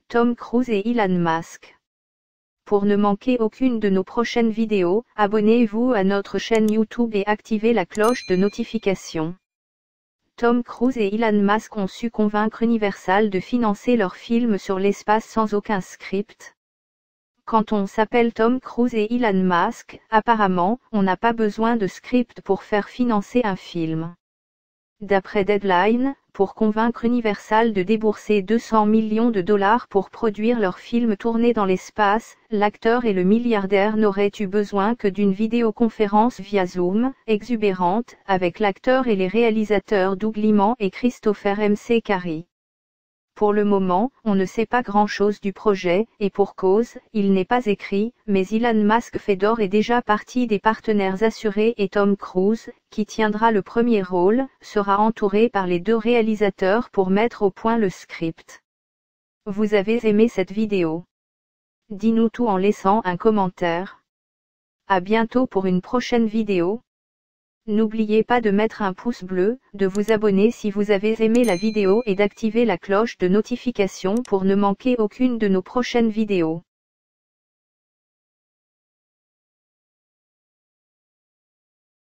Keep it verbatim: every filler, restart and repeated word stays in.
Tom Cruise et Elon Musk. Pour ne manquer aucune de nos prochaines vidéos, abonnez-vous à notre chaîne YouTube et activez la cloche de notification. Tom Cruise et Elon Musk ont su convaincre Universal de financer leur film sur l'espace sans aucun script. Quand on s'appelle Tom Cruise et Elon Musk, apparemment, on n'a pas besoin de script pour faire financer un film. D'après Deadline, pour convaincre Universal de débourser deux cents millions de dollars pour produire leur film tourné dans l'espace, l'acteur et le milliardaire n'auraient eu besoin que d'une vidéoconférence via Zoom, exubérante, avec l'acteur et les réalisateurs Doug Liman et Christopher McQuarrie. Pour le moment, on ne sait pas grand-chose du projet, et pour cause, il n'est pas écrit, mais Elon Musk fait d'ores et déjà partie des partenaires assurés et Tom Cruise, qui tiendra le premier rôle, sera entouré par les deux réalisateurs pour mettre au point le script. Vous avez aimé cette vidéo? Dis-nous tout en laissant un commentaire. À bientôt pour une prochaine vidéo. N'oubliez pas de mettre un pouce bleu, de vous abonner si vous avez aimé la vidéo et d'activer la cloche de notification pour ne manquer aucune de nos prochaines vidéos.